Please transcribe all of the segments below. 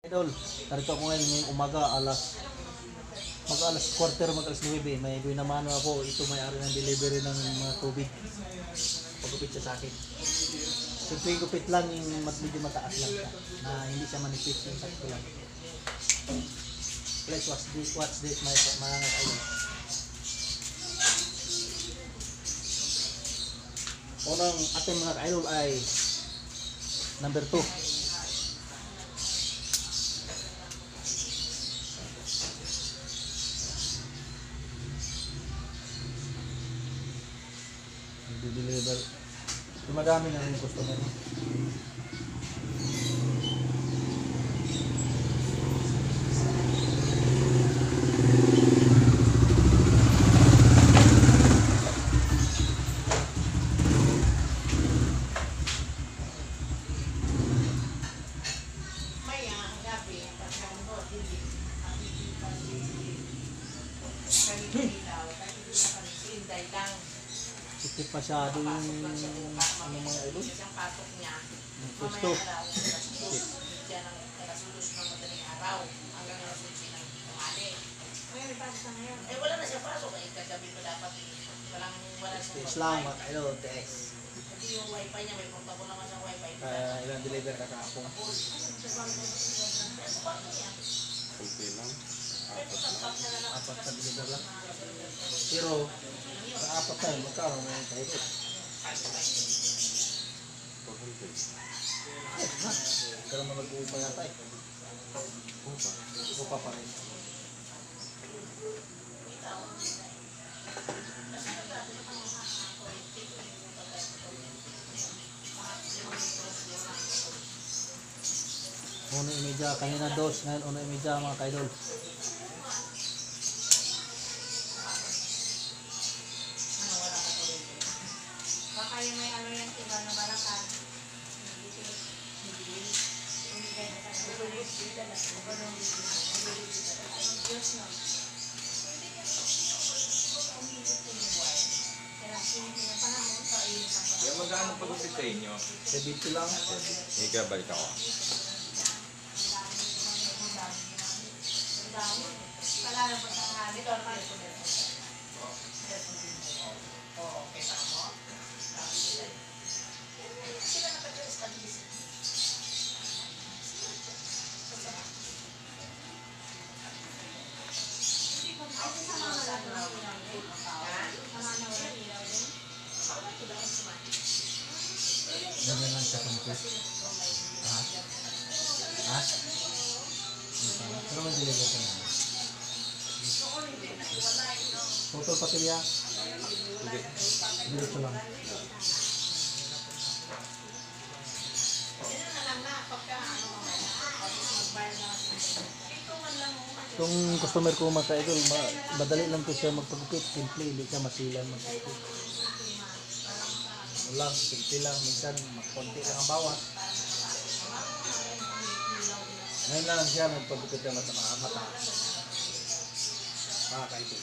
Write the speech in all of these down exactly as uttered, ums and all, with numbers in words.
Idol, narito ako ngayon ngayong umaga, alas mag alas quarter, mag alas nuwebe. May binamano ako, ito may-ari ng delivery ng mga tubig. Pagupit siya sa akin. Simple yung gupit lang, yung mas medyo mataas lang siya, na hindi siya manipis, yung sakto lang. Let's watch this, watch this, my mga idol. Unang ating mga idol ay number two. Deliver. Dumadami na rin yung customer. Sikip masyado yung ano mga idol. Yung pwesto. Eh wala na siya pasok eh, kagabi ko dapat walang wala siya. Islam mga idol, test. Kasi yung wifi niya, may punta ko naman sa wifi. Kaya ilang deliver ka kahapon. Kunti lang. Apat na deliver lang. Pero sa apat tayo, magkano may kahit. four hundred. Eh, ha? Pero mo nag-uupa yata eh. Upa. Upa pa rin. Uno imedya, kanina dos, ngayon uno imedya mga kaidol. Baka yung may ano yan, tiba na balakan. Kaya magkano pag-upit sa inyo? seventy lang. Ika, balik ako. Wala na po sa hali. Ito, ano po nito? Oo, okay pa mo. Sila na pag-stabilis. Ganyan lang siya complete. Ha? Ha? Pero may deliver ka na. Total patilya? Hindi. Dito lang. Itong customer ko mga ka-idol, ma- madali lang ko siya magpagupit. Simple, hindi siya masilan magpagupit. Walang, simple lang. Minsan, konti lang ang bawas. Ngayon lang siya nagpagupit na mata- mataas. Mga ka-idol.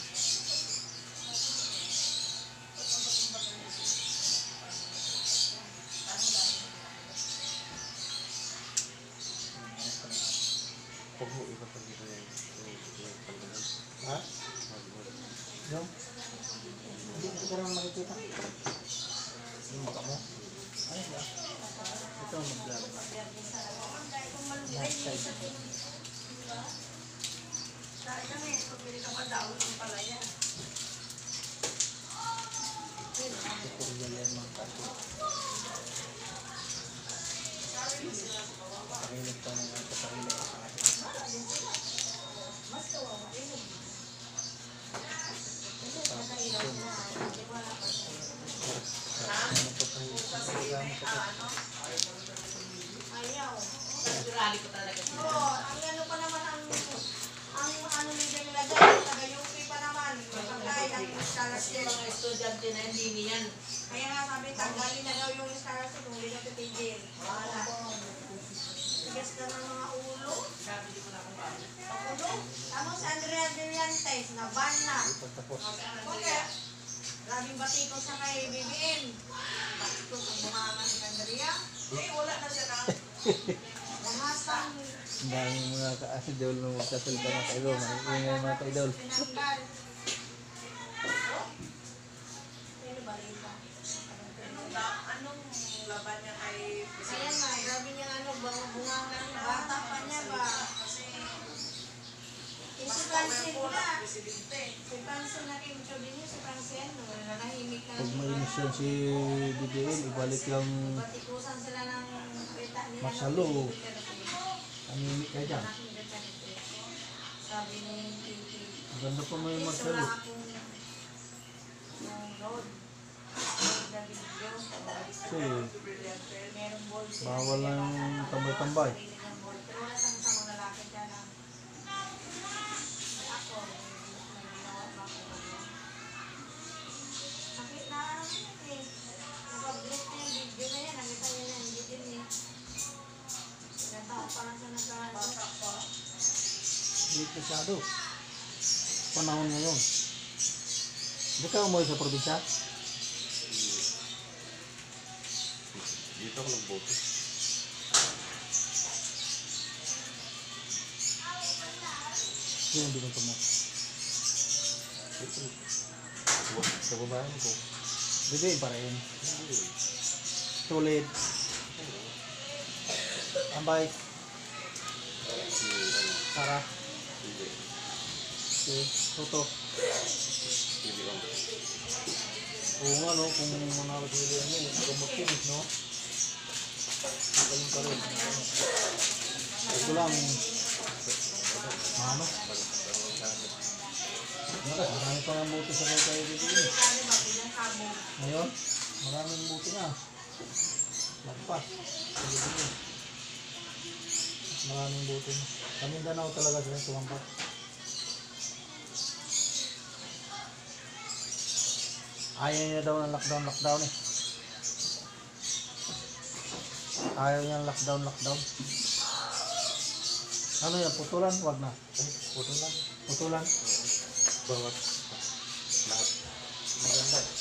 Huwag mo iba pag ito yung pagdagan. Ha? Yung? Hindi ko parang makikita. Yung mukha mo? Ay, ba? Ito ang mag-vlog. Nice side. Tutorial yan mga kaso. Pakinig pa ng mga pakinig pa sa akin. Ayaw. Rally ko talaga. Oo, ang ano pa naman ang ang ano nila nilagay, taga-U P pa naman. Pagkay ang instalasyon. Mga estudyante na hindi niyan. Kaya nga sabi, tanggalin na daw yung instalasyon, huli na titigil. Wala. Tigas na ng mga ulo. Sabi ko na kung bakit. Ulo? Tama si Andrea Duriantes, na ban na. Pagtapos. Okay. Maraming batikot sa kay B B M. Batikot ang bumangan ni Andrea. Eh, wala na siya na. Bumasang Ang daming mga ka-idol na magsasalita mga ka-idol. Maingay mga ka-idol. Tinanggal. Ano ba ito? Anong laban niya kay Ayan na, grabe niya ano, bang- bunganga niya, bata pa niya ba? mas Si powerful Francine ang na. presidente? Si Francine na Kim Cho din yun, si Francine, no? Nanahimik na. Pag may inisyon si B B M, ibalik yung Batikusan sila ng pita nila. Masalo. anime ka dyan. Sabi ni Titi. Ang ganda pa mo yung Yes, Marcelo. wala akong yung road. Road na video. Kasi Merong ball sila. bawal lang yung tambay-tambay. Sarili ng ball. Pero wala sang sa mga lalaki dyan ang ako, may ginawa pa ako. Sakit na ano yun eh. Nag-upload na yung video na yan. Nakita niya na hindi din eh. Ilang taon pa lang siya nagkaano. Bata pa. Hindi masyado. Panahon ngayon. Hindi ka umuwi sa probinsya? Dito ako nagboto. Sino hindi ko mo? Dito. Sa- Sa babahan ko. Bigay pa rin. Hindi. Tulid. Ambay. Si ano. Para. Hindi. Si Toto. Hindi lang. Oo nga no, kung manalo si William yun, kung mag-finish no? Magaling pa rin. Ito lang. Ano? Nakas, marami pa ng buti sa kayo dito yun. Sabi ba, bilang kabo. Ngayon, maraming buti na. Lagpas. Sige din. Maraming buti na. Sa Mindanao talaga sila tumampak. Ayaw niya daw ng lockdown, lockdown eh. Ayaw niya ng lockdown, lockdown. Ano yan, putulan? Wag na. Eh, photo lang. Putulan? Bawat lahat. Maganda eh.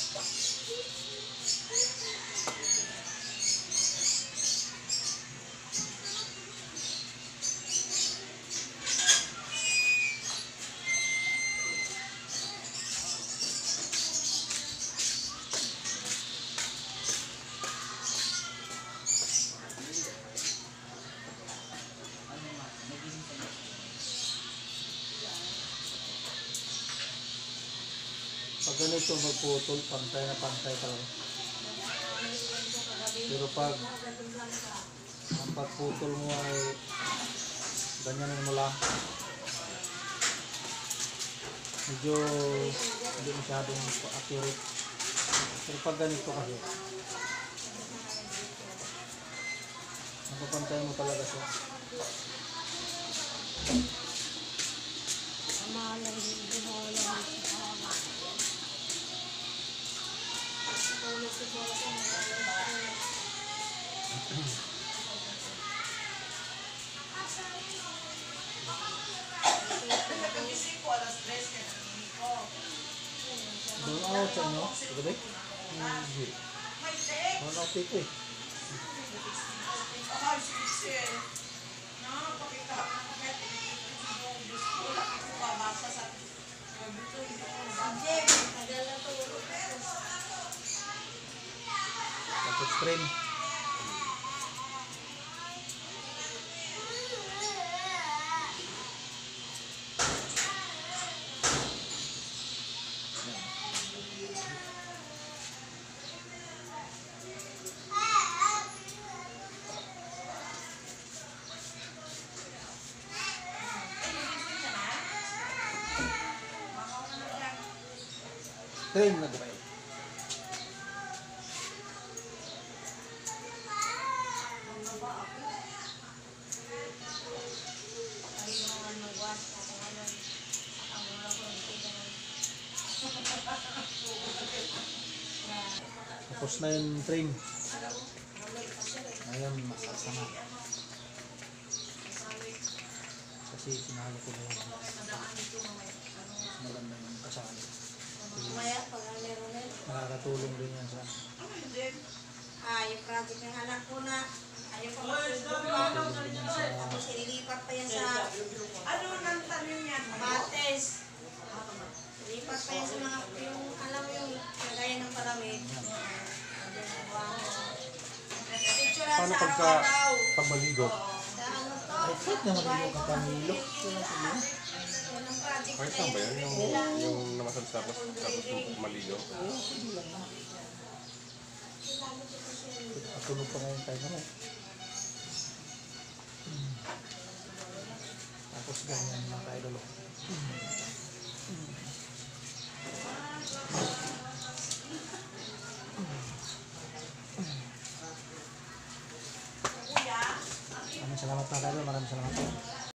Pag ganito magputol, pantay na pantay talaga. Pero pag ang pagputol mo ay ganyan mo lang, medyo hindi masyadong accurate. Pero pag ganito kasi, napapantay mo talaga siya. Nagkagising ko alas tres kaya nakinig ko. Doon ako sa inyo, gabi? Hindi. May text. Ano ako tiko eh. Ah, sige. Nakakapakita. Yung gusto ko lang ito babasa sa sabi ko, hindi ko Jay, tagal na to. Tapos stream. Stream na ba? Ay, yung mga nagwas na kung ano. Ang mga konti Tapos na yung train. Ngayon, masasama. Kasi sinalo ko na yun. Maganda yung kasali. Maya, pag ang meron na yun. Nakakatulong din yan sa Ano yun din? Ah, yung project ng anak ko na Ayaw pa magsusubukan. Tapos ililipat pa yan sa Ano nang tanim yan? Mates. Lipat pa yan sa mga, yung, alam mo yung kagaya ng palamig. Picture lang Paano sa pagka, araw-araw. pag maligo? Sa ano to? Ay, kahit naman yung katamilo. Wala problema. Yan ang project Kahit na lang ba yan? yan. Yung, yung namasal tapos, tapos maligo? Oo, sige lang. Patulog pa ngayon tayo naman. Hmm. Tapos ganyan mga tayo lolo.